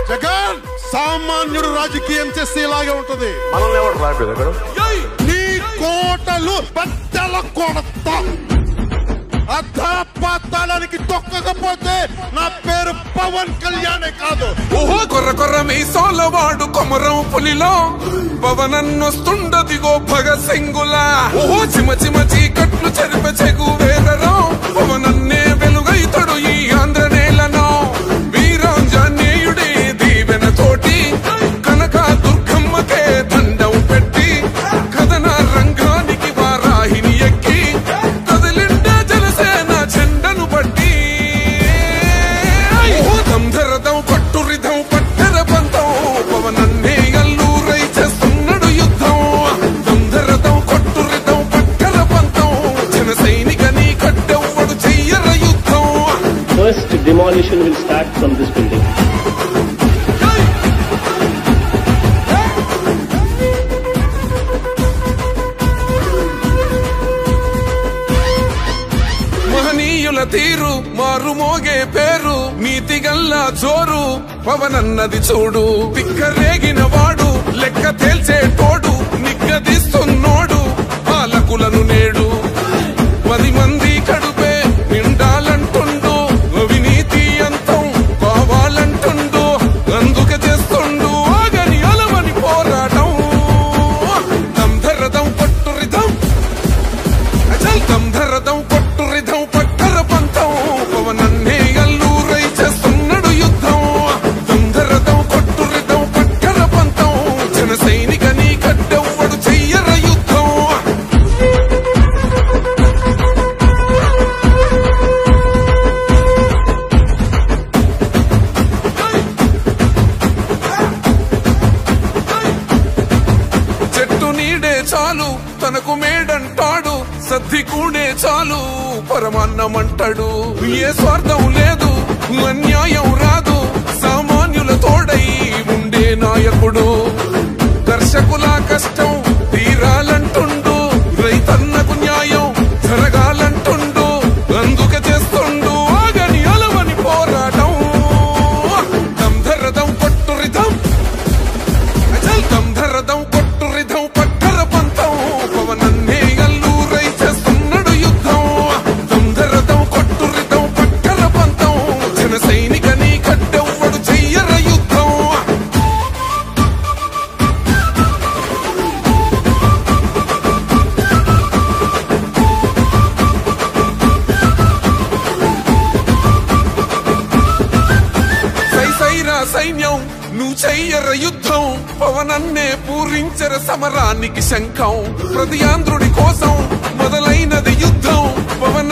జగన్ సామాన్యుడు రాజకీయం చేస్తే ఇలాగే ఉంటది. మనల్ని ఎవరు రాలేదు నీ కోటలు బద్దల కొడతా. అధాపాతాళానికి తొక్కకపోతే నా పేరు పవన్ కళ్యాణే కాదు. ఓహో కొర్ర కొర్ర మీసాల వాడు కొమరం పులిలో పవనన్నొస్తుండదిగో భగత్ సింగులా. ఓహో చిమ చిమ చీకట్లు చెరిప చెగు వేదరో పవనన్నే వెలుగైతడు ఈ ఆంధ్ర నేలను. వీరాంజనేయుడి దీవెన తోటి కనక దుర్గమ్మకే దండం పెట్టి కథన రంగానికి వారాహిని ఎక్కి కదిలిండ జనసేన జెండను పట్టి దంధరదం పట్టురిధం పట్టర పంతం పవనన్నే అల్లూరై చేస్తున్నాడు యుద్ధం. దంధరదం కొట్టురిధం పట్టర పంతం జన సైనికని కట్టెవ్వడు చెయ్యర యుద్ధం. First demolition will start from this building. మహనీయుల తీరు మారు మోగే పేరు నీతిగల్లా జోరు పవనన్నది చూడు. పిక్కరేగిన వాడు లెక్క తేల్చేటోడు నిగ్గదీస్తున్నోడు పాలకులను నేడు. 10 మంది కడుపే నిండాలంటుండు అవినీతి అంతం కావాలంటుండు. అందుకే చేస్తుండు ఆగని అలవని పోరాటం. దంధరదం కొట్టురిధం అచల్ దంధరదం కొట్టురిధం పట్టర పంతం పవనన్నే అల్లూరై చేస్తున్నాడు యుద్ధం. దంధరదం కొట్టురిధం పట్టర పంతం జన సైనికని కట్టెవ్వడు చెయ్యర యుద్ధం. చెట్టు నీడే చాలు తనకు మేడంటాడు సద్ది కూడే చాలు పరమాన్నమంటాడు. ఏ స్వార్థం లేదు అన్యాయం రాదు సామాన్యుల తోడై ఉండే నాయకుడు. దర్శకుల కష్టం తీరాలంటుండు రైతన్నకు న్యాయం జరగాలంటుండు. అందుకే చేస్తుండు ఆగని అలవని పోరాటం. దంధరదం కొట్టురిధం అచల్ దంధరదం కొట్టురిధం పట్టర పంతం పవనన్నే అల్లూరై చేస్తున్నాడు యుద్ధం. దంధరదం కొట్టురిధం పట్టర పంతం జన సైనికని కట్టెవ్వడు చెయ్యర యుద్ధం. సైసైరా సైన్యం నువ్వు చెయ్యర యుద్ధం పవనన్నే పూరించర సమరానికి శంఖం. ప్రతి ఆంధ్రుడి కోసం మొదలైనది యుద్ధం పవన్